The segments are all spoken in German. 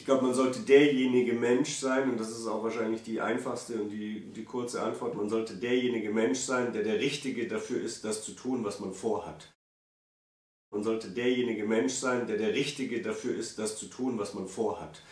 glaube, man sollte derjenige Mensch sein, und das ist auch wahrscheinlich die einfachste und die kurze Antwort, man sollte derjenige Mensch sein, der Richtige dafür ist, das zu tun, was man vorhat. Man sollte derjenige Mensch sein, der Richtige dafür ist, das zu tun, was man vorhat.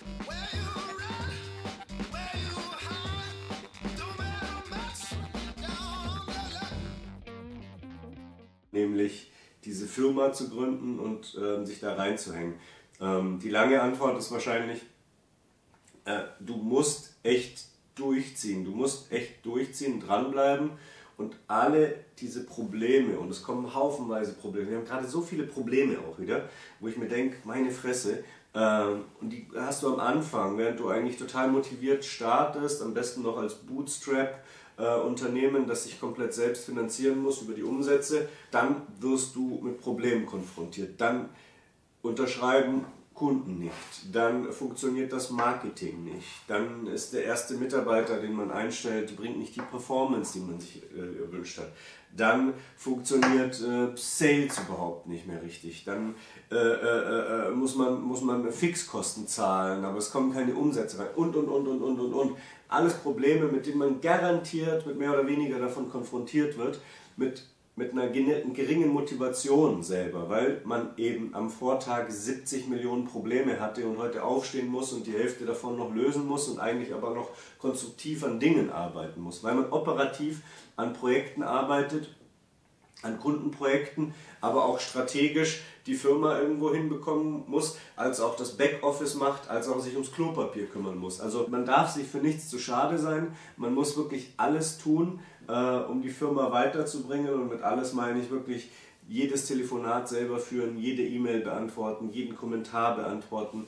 Nämlich diese Firma zu gründen und sich da reinzuhängen. Die lange Antwort ist wahrscheinlich, du musst echt durchziehen, dranbleiben und alle diese Probleme, und es kommen haufenweise Probleme, wir haben gerade so viele Probleme auch wieder, wo ich mir denke, meine Fresse, und die hast du am Anfang, während du eigentlich total motiviert startest, am besten noch als Bootstrap, Unternehmen, das sich komplett selbst finanzieren muss über die Umsätze, dann wirst du mit Problemen konfrontiert. Dann unterschreiben Kunden nicht, dann funktioniert das Marketing nicht, dann ist der erste Mitarbeiter, den man einstellt, bringt nicht die Performance, die man sich erwünscht hat. Dann funktioniert Sales überhaupt nicht mehr richtig. Dann muss man Fixkosten zahlen, aber es kommen keine Umsätze rein und. Alles Probleme, mit denen man garantiert mit mehr oder weniger davon konfrontiert wird, mit einer geringen Motivation selber, weil man eben am Vortag 70 Millionen Probleme hatte und heute aufstehen muss und die Hälfte davon noch lösen muss und eigentlich aber noch konstruktiv an Dingen arbeiten muss, weil man operativ an Projekten arbeitet, an Kundenprojekten, aber auch strategisch die Firma irgendwo hinbekommen muss, als auch das Backoffice macht, als auch sich ums Klopapier kümmern muss. Also man darf sich für nichts zu schade sein, man muss wirklich alles tun, um die Firma weiterzubringen, und mit alles meine ich wirklich jedes Telefonat selber führen, jede E-Mail beantworten, jeden Kommentar beantworten,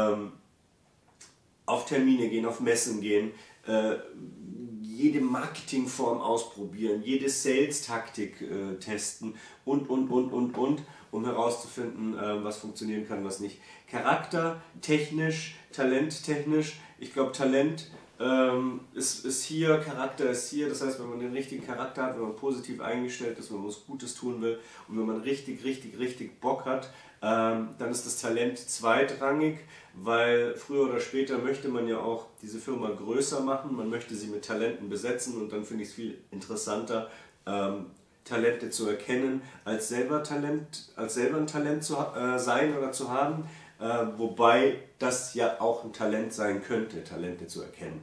auf Termine gehen, auf Messen gehen, jede Marketingform ausprobieren, jede Sales-Taktik testen und, um herauszufinden, was funktionieren kann, was nicht. Charaktertechnisch, talenttechnisch, ich glaube, Talent ist hier, Charakter ist hier, das heißt, wenn man den richtigen Charakter hat, wenn man positiv eingestellt ist, wenn man was Gutes tun will und wenn man richtig Bock hat, dann ist das Talent zweitrangig, weil früher oder später möchte man ja auch diese Firma größer machen, man möchte sie mit Talenten besetzen, und dann finde ich es viel interessanter, Talente zu erkennen, als selber ein Talent zu sein oder zu haben, wobei das ja auch ein Talent sein könnte, Talente zu erkennen.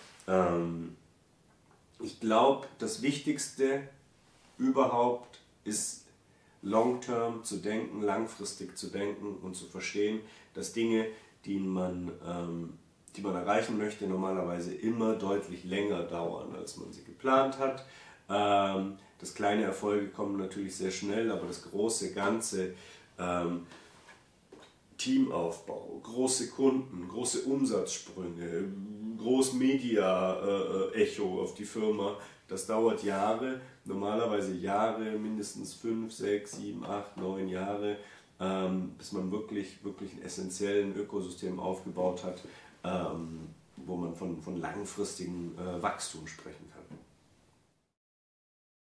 Ich glaube, das Wichtigste überhaupt ist, long-term zu denken, langfristig zu denken und zu verstehen, dass Dinge, die man erreichen möchte, normalerweise immer deutlich länger dauern, als man sie geplant hat. Das kleine Erfolge kommen natürlich sehr schnell, aber das große Ganze, Teamaufbau, große Kunden, große Umsatzsprünge, Groß-Media-Echo auf die Firma, das dauert Jahre, normalerweise Jahre, mindestens 5, 6, 7, 8, 9 Jahre, bis man wirklich ein essentiellen Ökosystem aufgebaut hat, wo man von langfristigem Wachstum sprechen kann.